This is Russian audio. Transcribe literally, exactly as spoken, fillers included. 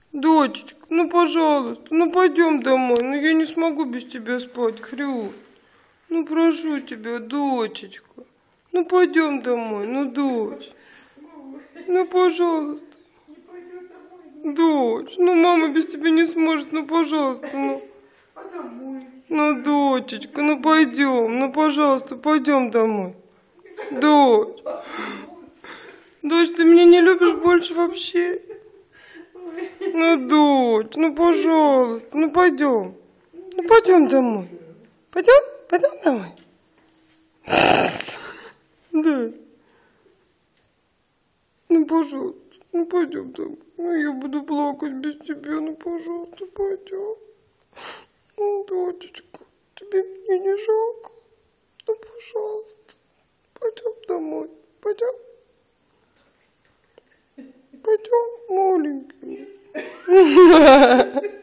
Дочечка, ну пожалуйста, ну пойдем домой. Ну я не смогу без тебя спать, Хрю. Ну прошу тебя, дочечка. Ну пойдем домой, ну дочь. Ну пожалуйста. Дочь, ну мама без тебя не сможет, ну пожалуйста, ну. Ну, дочечка, ну пойдем, ну пожалуйста, пойдем домой. Дочь. Дочь, ты меня не любишь больше вообще? Ну, дочь, ну пожалуйста, ну пойдем. Ну пойдем домой. Пойдем? Пойдем домой? Да. Ну, пожалуйста, ну пойдем домой. Ну, я буду плакать без тебя, ну, пожалуйста, пойдем. Ну, дочечка, тебе меня не жалко? Ну, пожалуйста, пойдем домой. Пойдем? Пойдем, маленький.